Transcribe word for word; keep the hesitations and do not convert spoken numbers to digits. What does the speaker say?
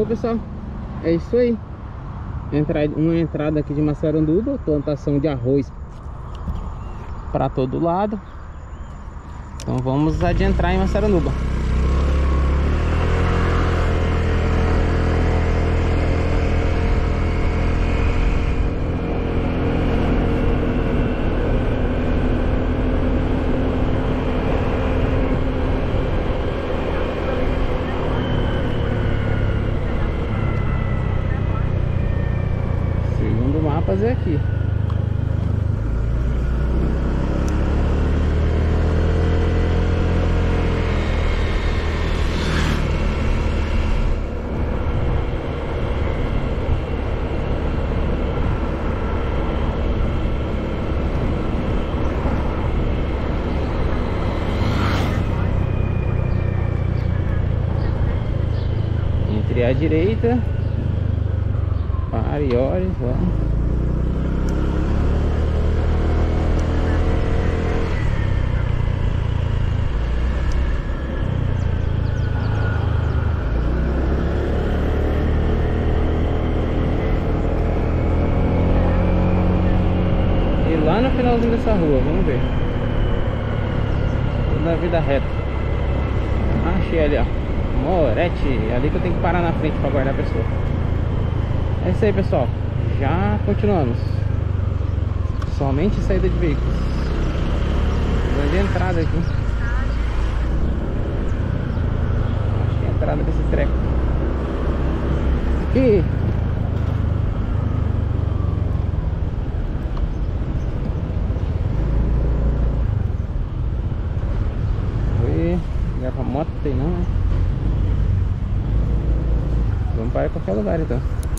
pessoal, é isso aí. Entra, uma entrada aqui de Massaranduba, plantação de arroz para todo lado. Então vamos adentrar em Massaranduba. Segundo mapas é aqui. Entre a direita, Pariores, ó. E lá no finalzinho dessa rua, vamos ver. Na vida reta. Achei ali, ó. Moretti, ali que eu tenho que parar na frente para guardar a pessoa. É isso aí, pessoal. Já continuamos. Somente saída de veículos. Vou de entrada aqui. Acho que é a entrada desse treco. Aqui. Oi. Ligar pra moto tem não, né? Vamos para qualquer lugar então.